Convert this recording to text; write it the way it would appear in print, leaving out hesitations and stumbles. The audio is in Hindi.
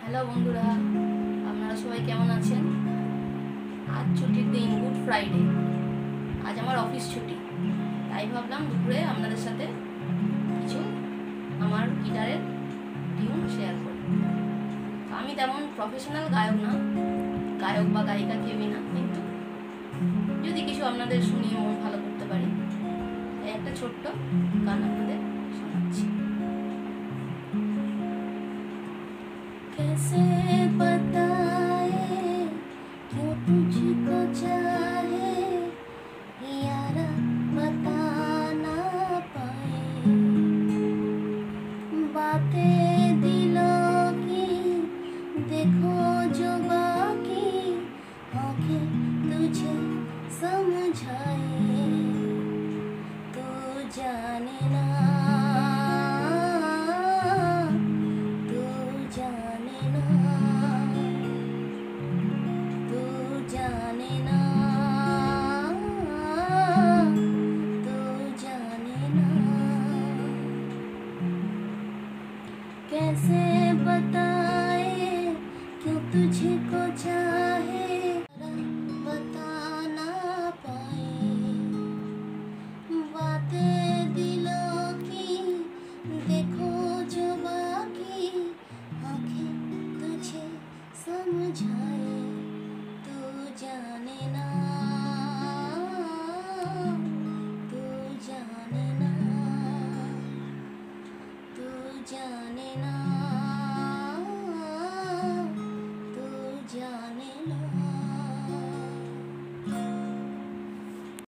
হ্যালো বন্ধুরা, আপনারা সবাই কেমন আছেন? আজ ছুটির দিন, গুড ফ্রাইডে। আজ আমার অফিস ছুটি, তাই ভাবলাম দুপুরে আপনাদের সাথে কিছু আমার গিটারের টিউন শেয়ার করি। আমি তেমন প্রফেশনাল গায়ক না, গায়ক বা গায়িকা কেউই না, কিন্তু যদি কিছু আপনাদের শুনিয়ে মন ভালো করতে পারি, তাই একটা ছোট্ট গান আপনাদের শোনাচ্ছি। कैसे बताए क्यों तुझको चाहे यारा, बता ना पाए बातें दिलों की, देखो जो बाकी आंखें तुझे समझाए। तू जाने ना, तू जाने ना, तू जाने ना, तू जाने ना। कैसे बताए क्यों तुझको चाहे